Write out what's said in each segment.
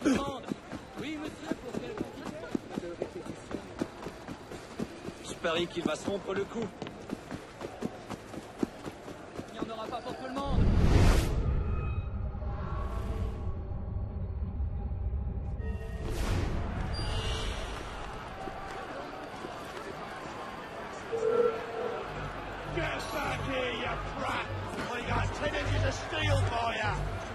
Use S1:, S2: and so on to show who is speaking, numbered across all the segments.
S1: commande. Oui, monsieur, pour quelle quantité?
S2: Je parie qu'il va se rompre le cou.
S1: Il n'y en aura pas pour tout le monde.
S3: Get back here, you brat! We got 10 inches of steel for ya!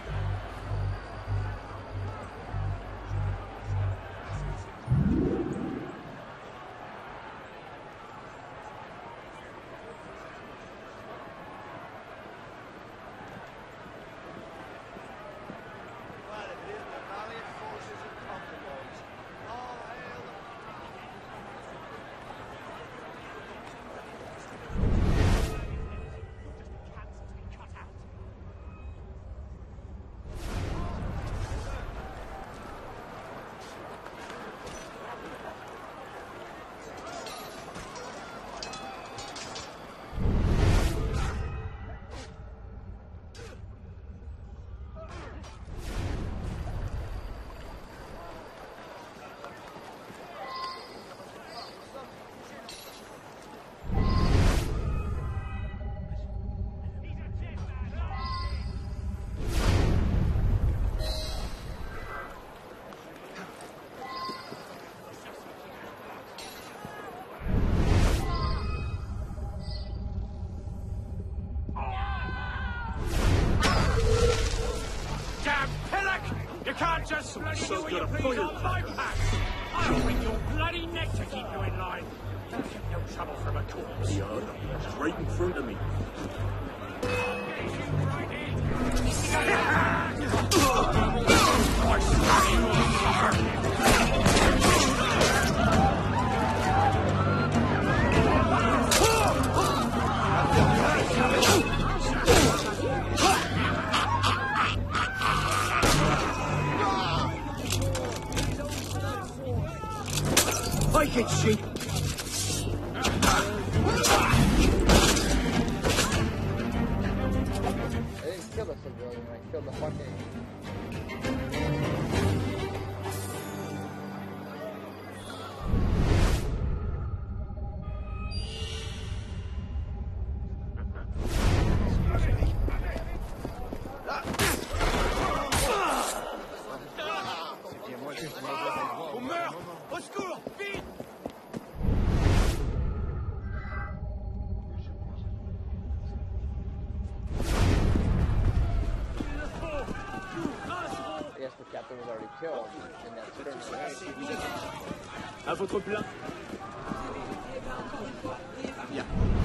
S3: You can't just bloody do what you please on my pack! I'll bring your bloody neck to keep you in line! Don't get no trouble from a corpse.
S4: Yeah, it's right in front of me.
S2: Take it, sheep!
S5: I didn't kill the civilian, I killed the fucking...
S3: On meurt! Au secours! Vite!
S5: I guess the captain was already killed in that certain way.
S2: À votre plat. Bien.